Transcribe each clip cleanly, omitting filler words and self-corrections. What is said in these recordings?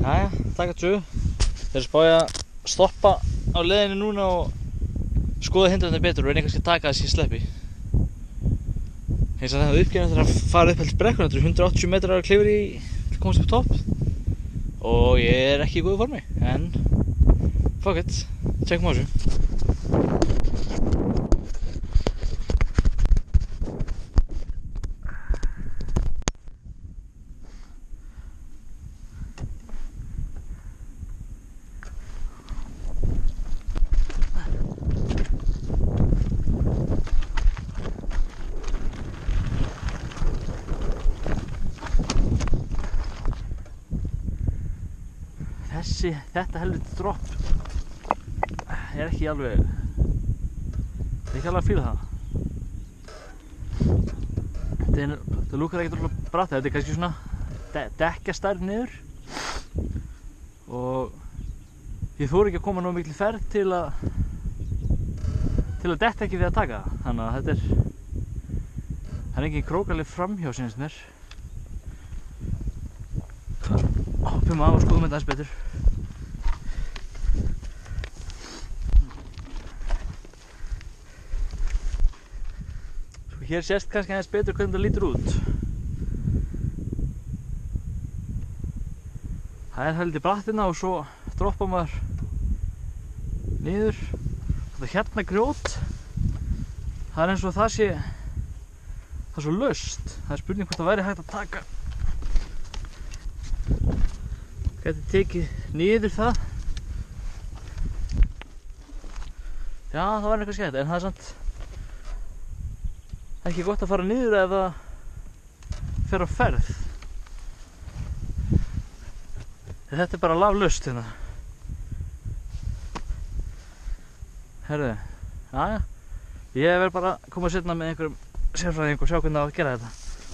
Jæja, takk að tjú. Þeir spája að stoppa á leiðinu núna og skoða hindranir betur og reyna kannski að taka þess að ég sleppi. Eins og það uppgefin eftir að fara upp helst brekkuna, þetta eru 180 metrar að klifra í til að komast upp topp. Og ég ekki í góðu formi, en fuck it, tjekkum á þessu. Þetta helviti dropp er ekki alveg að fíla það. Það lúkar ekkert alveg bratt, þetta er kannski svona dekkjastærð niður og ég þori ekki að koma nógu mikil ferð til að detta ekki við að taka það. Þannig að það er engin krókaleg framhjá sínast mér. Hoppum á og skoðum þetta aðeins betur. Hér sést kannski aðeins betur hvernig það lítur út. Það er heldur brattina og svo droppar maður niður. Þetta hérna grjót, það er eins og það sé, það er svo laust. Það er spurning hvort það væri hægt að taka. Gæti tekið niður það. Já, það væri eitthvað skemmt, en það er samt ekki gott að fara niður ef það fer á ferð. Þetta er bara laflaust hérna. Herðu, jæja. Ég verð bara að koma seinna með einhverjum sérfræðing og sjá hvernig það á að gera þetta.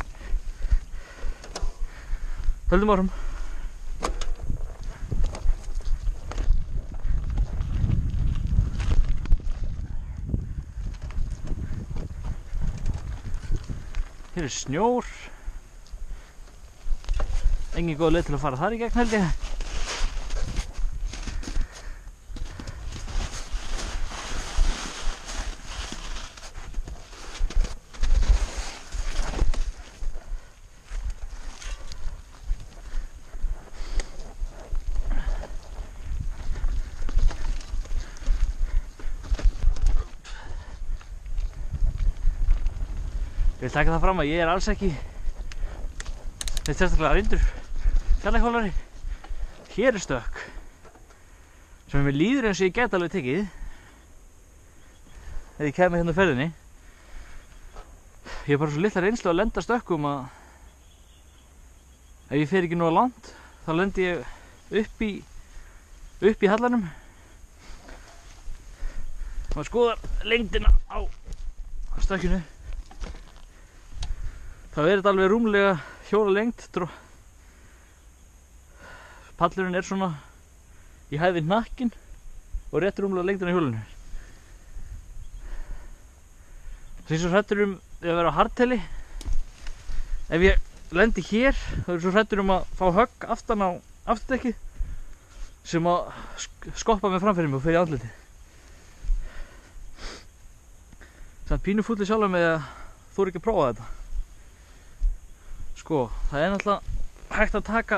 Höldum áfram. Hér er snjór. Engin góð leið til að fara þar í gegn held ég. Ég vil taka það fram að ég er alls ekki neitt sérstaklega reyndur fjarlægðhólari. Hér er stökk sem mér líður eins og ég get alveg tekið ef ég kæmi hérna á ferðinni. Ég er bara svo litla reynslu að lenda stökkum að ef ég fer ekki nógu langt þá lendi ég upp í hallanum. Maður skoðar lengdina á stökkinu. Þá er þetta alveg rúmlega hjólalengt. Pallurinn er svona í hæð við hnakkinn og rétt rúmlega lengdina á hjólinu. Það er svo hræddur að vera á hardtaili. Ef ég lendi hér, þá er svo hræddur að fá högg aftan á afturdekki sem að skoppa mig framfyrir mig og fer í andliti. Samt pínu fúlli sjálfur með að þori ekki að prófa þetta. Sko, það er náttúrulega hægt að taka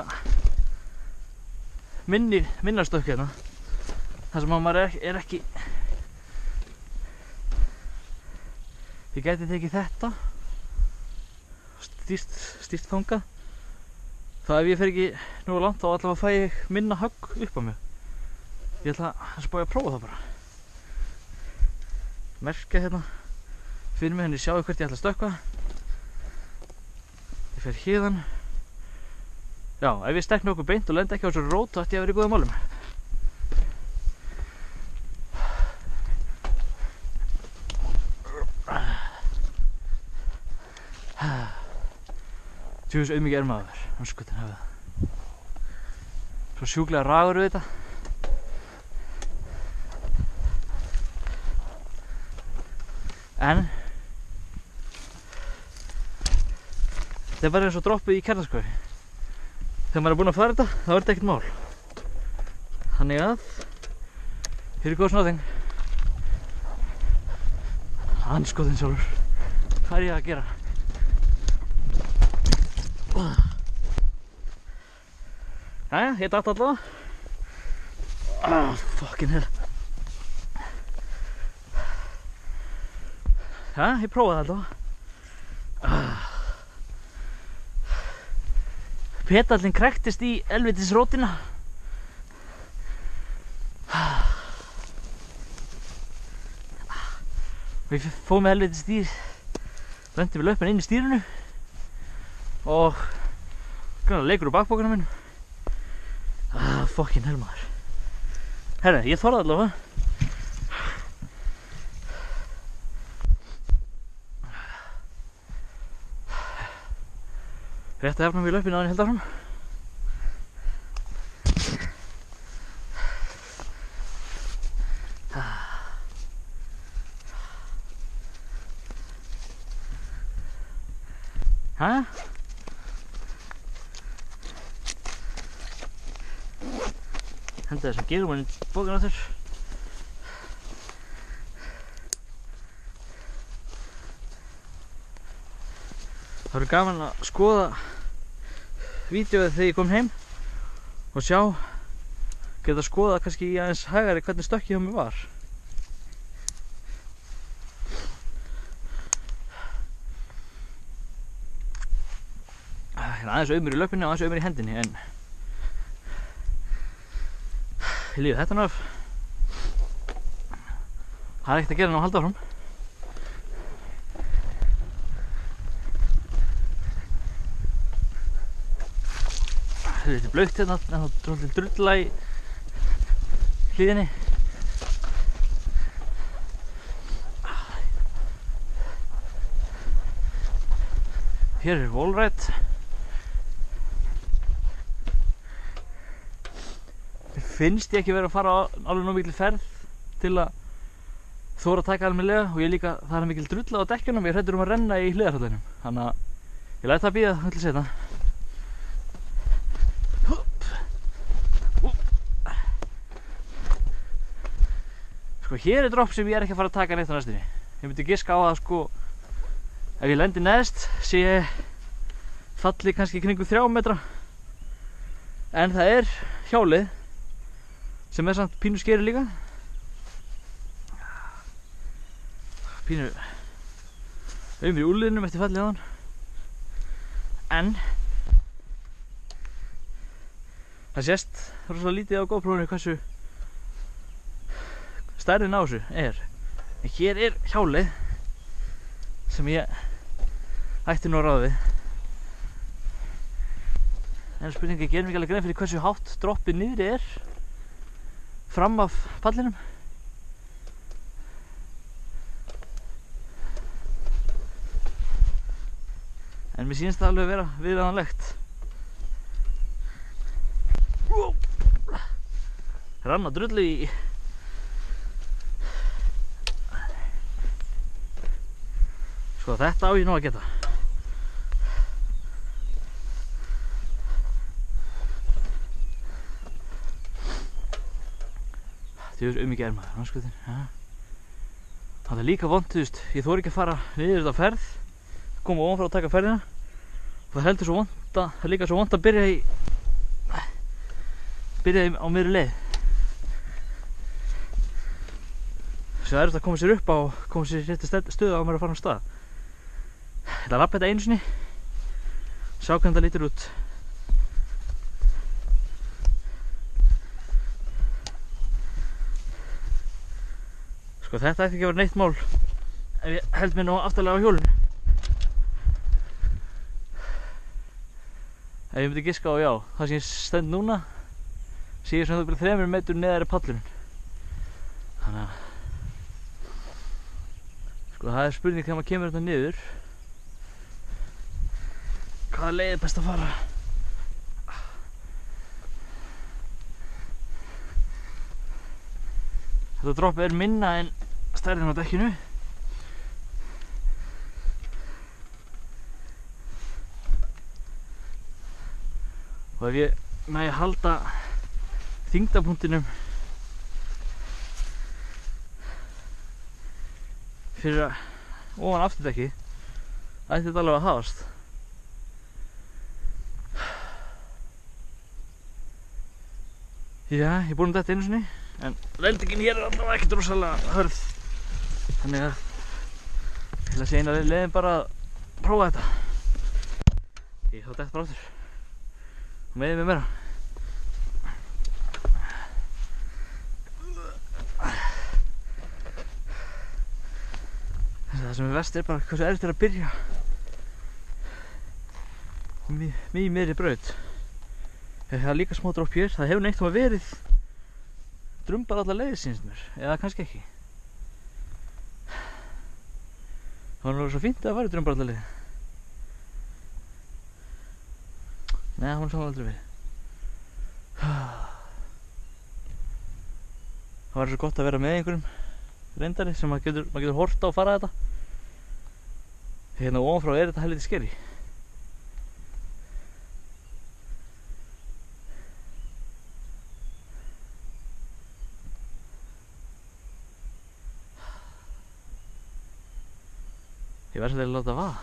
minna stökk hérna. Það sem að maður er ekki. Ég gæti tekið þetta stýrt þangað. Það ef ég fer ekki nógu langt þá allavega fæ ég minna högg upp á mig. Ég ætla að spá ég að prófa það bara. Merkja hérna fyrir mig, henni sjáu hvert ég ætla að stökkva. Ég fer hérðan. Já, ef ég stekk nokkuð beint og lendi ekki á þessu rót þá ætti ég að vera í góðum málum. Tjóðis auðmikið er maður, anskutin hefur það. Svo sjúklega ragur við þetta. En þetta er bara eins og droppið í Kjarnaskógi. þegar maður er búinn að fara þetta, þá er þetta ekkert mál. Þannig að here goes nothing. Andskotinn sjálfur. Hvað er ég að gera? Jæja, ég datt allavega. Fucking hell. Já, ég prófaði allavega. Pedallinn kræktist í helvítisrótina. Við fóðum með helvítis stýr, lendum við löpinn inn í stýrinu og leikur úr bakpokanum minn. Fucking hell maður. Herra, ég þorði allavega. Rétt að hefna við löpinn áður en ég held áfram. Hæ? Henda þessum gerum í bókina aftur. Það verður gaman að skoða vídeóið þegar ég kom heim og sjá, geta skoða kannski í aðeins hægari hvernig stökkið hjá mér var. Ég er aðeins aumur í löpunni og aðeins aumur í hendinni, en ég lífi þetta af. Það er ekkert að gera ná að halda áfram. Það er litið blautt hérna, en það er litið drulla í hlíðinni. Hér er wallride. Mér finnst ég ekki verið að fara alveg nóg mikil ferð til að þóra að taka almennilega, og ég líka, það er mikil drulla á dekkjunum, ég er hræddur að renna í hliðarhallinum. Þannig að ég læt það bíða til seinna. Sko, hér er dropp sem ég er ekki að fara að taka neitt á næstunni. Ég myndi giska á að, sko, ef ég lendi neðst sé ég falli kannski kringum 3 metra. En það er hjólið sem er samt pínu skeri líka. Pínu aumur í úlliðnum eftir fallið á hann. En það sést rosalega lítið á GoPro-inu hversu stærðin á þessu er. En hér er hjálið sem ég ætti nú að ráða við. En spurningi, ég gerum ekki alveg grein fyrir hversu hátt droppið niðri er fram af pallinum. En mér sýnist það alveg vera viðráðanlegt. Rann að drullu í sko, þetta á ég nú að geta. Þið er mikið maður, náskvöldin. Það er líka vont, þú veist, ég þori ekki að fara niður þetta ferð, koma ofan frá að taka ferðina, og það heldur svo vont að, það er líka svo vont að byrja á miðri leið. Svo það er þetta að koma sér upp á, koma sér rétti stöðu á mér að fara á stað. Ég ætla að lappa þetta einu sinni, sjá hvernig það lítur út. Sko, þetta ætti ekki að vera neitt mál ef ég held mér nú aftarlega á hjólinu. Ef ég myndi giska á, já, það sem ég stend núna sé ég sem það byrja 3 metrum neðar í pallurinn. Þannig að sko, það er spurning þegar maður kemur hérna niður, hvaða leið er best að fara. Þetta dropp er minna en stærðin á dekkinu. Og og ef ég næ að halda þyngdarpunktinum fyrir ofan afturdekki ætti þetta alveg að hafast. Já, ég er búinn að detta einu sinni en lendingin hér er allavega ekkert rosalega hörð, þannig að ég ætla að sé eina leiðin bara að prófa þetta. Ég þá dett bara aftur og meðið mig meira. Það sem er verst er bara hversu erfitt er að byrja í miðri braut. Það er líka smá dropp hér, það hefur neitt verið drumbar alla leiðir sýnst mér, eða kannski ekki. Það var náttúrulega svo fínt að það væri drumbar alla leiðir. Nei, það var aldrei verið. Það var svo gott að vera með einhverjum reyndari sem maður getur horft á að fara þetta. Hérna ofanfrá er þetta helviti skeri. Ég verði svolítið að láta vaða.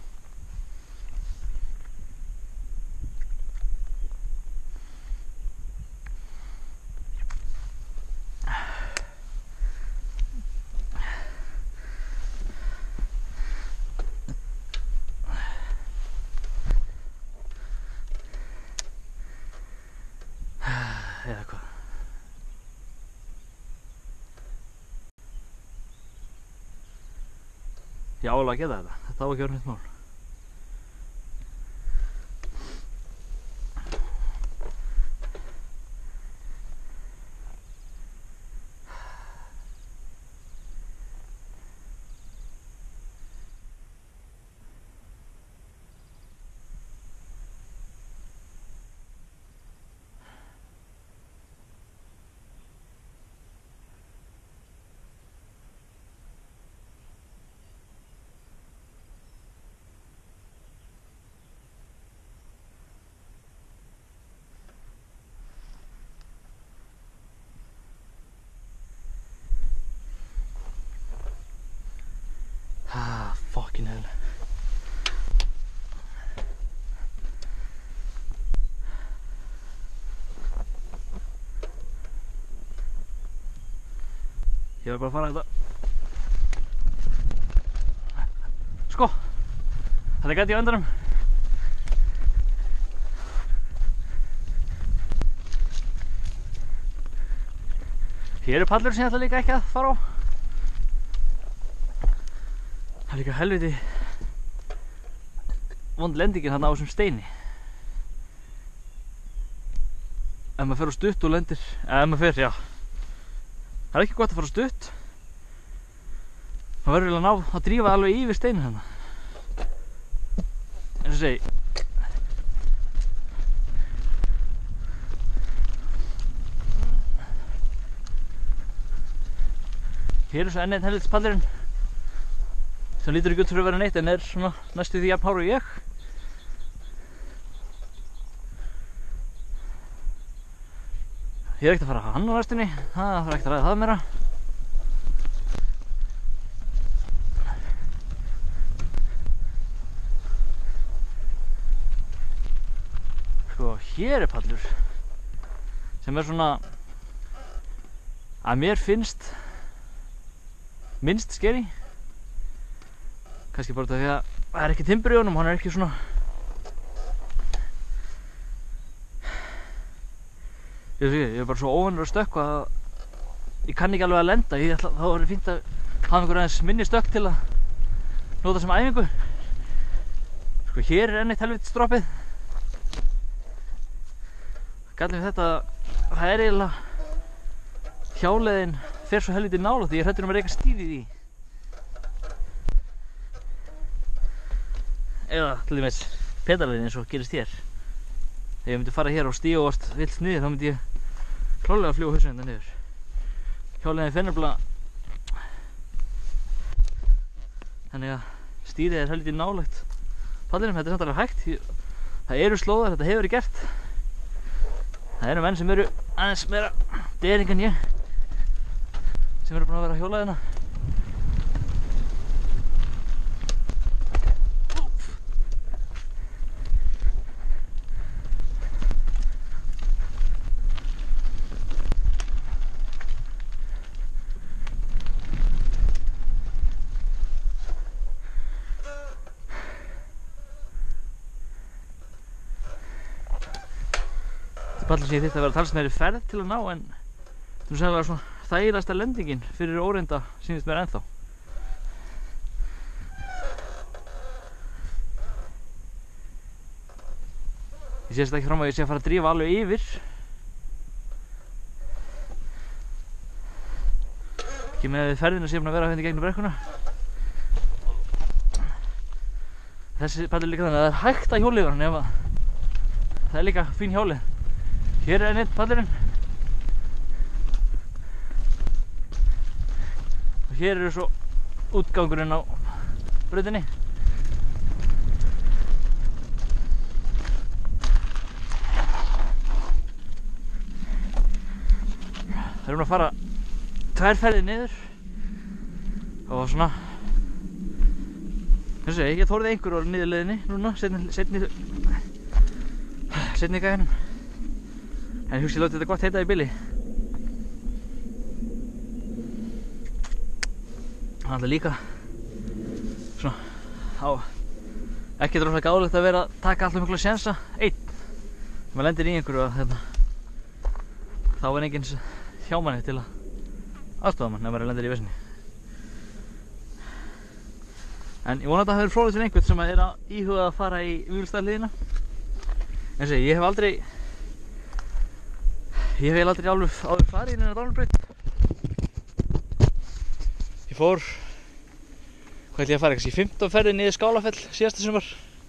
Eða hvað? Ég á alveg að geta þetta. Þetta á ekki að vera neitt mál. Fucking hell. Ég var bara að fara þetta. Sko, þetta gæti ég á endanum. Hér eru pallur sem ég ætla líka ekki að fara á. Það er líka helviti vond lendingin þarna á þessum steini. Ef maður fer á stutt og lendir, ef maður fer, já. Það er ekki gott að fara á stutt. Maður verður vel að ná að drífa alveg yfir steinin þarna. Eins og segi. Hér er svo enn einn helvitis pallurinn. Sem lítur ekki út fyrir að vera neitt en er svona næstu því jafn hár og ég. Ég er ekkert að fara að hann á næstunni, það er ekkert að ræða það meira. Sko, hér er pallur sem er svona að mér finnst minnst skeri. Kannski bara þetta því að það er ekki timbur í honum, hann er ekki svona ég er bara svo óvanur að stökkva að ég kann ekki alveg að lenda. Þá er fínt að hafa einhver aðeins minni stökk til að nota sem æfingu. Sko, hér er enn eitt helviti stroppið. Gallinn við þetta, það er eiginlega hjáleiðin fer svo helviti nálægt því ég er hræddur að reka stíð í því. Eða til dæmis pedaleiðin eins og gerist hér. Ef ég myndi fara hér á stíg og vart vilt niður þá myndi ég klálega að fljúga hausinn hérna niður. Hjáleiðin fer nefnilega þannig að stýrið er helviti nálægt pallinum. Þetta er samt alveg hægt. Það eru slóðar, þetta hefur verið gert. Það eru menn sem eru aðeins meira dering en ég sem eru búin að vera að hjóla hérna. Pallar sem ég þyrfti að vera talsmeiri ferð til að ná, en það er sennilega svona þægilegasta lendingin fyrir óreynda sýnist mér ennþá. Ég sést ekki fram að ég sé að fara að drífa alveg yfir. Ekki með ferðina sem að vera hérna í gegnum brekkuna. Þessi pallur líka þannig að það er hægt að hjóla yfir hann ef að það er líka fín hjólið. Hér er einn pallurinn og hér eru svo útgangurinn á brautinni. Það erum að fara tvær ferðir niður og svona ég þorði einhver á niðurleiðinni núna seinni gæðinum. En hugsi, láti þetta gott heita í bili. Það er líka svona ekki droslega gáðlegt að vera að taka alltaf mikla sjensa einn. Þegar maður lendir í einhverju að þá er enginn hjá manni til að aðstofa mann ef maður lendir í vesinni. En ég vona að það hefur fróðið til einhvern sem er að íhuga að fara í Vífilsdalshlíðina. En ég hef aldrei alveg áður farið inn í Dálhamarsbraut. Ég fór, hvað ætli ég að fara, kannski 15 ferðir niður Skálafell síðasta sumar.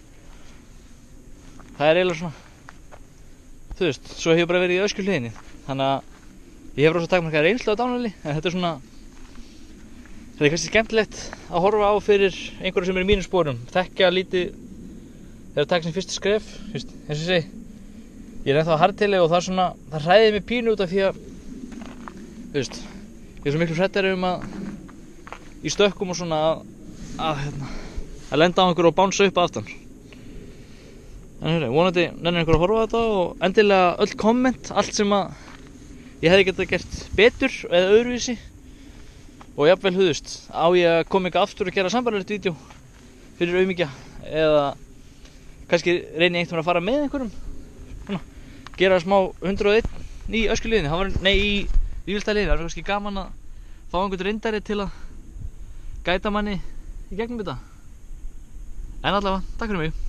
Það er eiginlega svona, þú veist, svo hef ég bara verið í Öskjuhlíðinni. Þannig að ég hef rosa takmarkaða reynslu á Dálhamarsvelli, en þetta er svona, þetta er kannski skemmtilegt að horfa á fyrir einhverju sem er í mínum sporum. Þekkja lítið, þegar að taka sín fyrstu skref, eins og ég segi. Ég er ennþá á hardtaili og það hræðir mig pínu út af því að, þú veist, ég er svo miklu hræddari að í stökkum og svona að lenda á einhverju og bánsa upp aftan. En vonandi nennir einhver að horfa á þetta og endilega öll komment, allt sem að ég hefði getað gert betur eða öðruvísi. Og jafnvel, þú veist, á ég að koma eitthvað aftur og gera sambarlegt vídeó fyrir auðmíkja eða kannski reyni einhvern veginn að fara með einhverjum. Gera smá 101 í Öskjuhlíðinni, í Vífilsdalshlíðinni. Það er kannski gaman að fá einhvern reyndari til að gæta manni í gegnum þetta. En allavega, takk fyrir mig.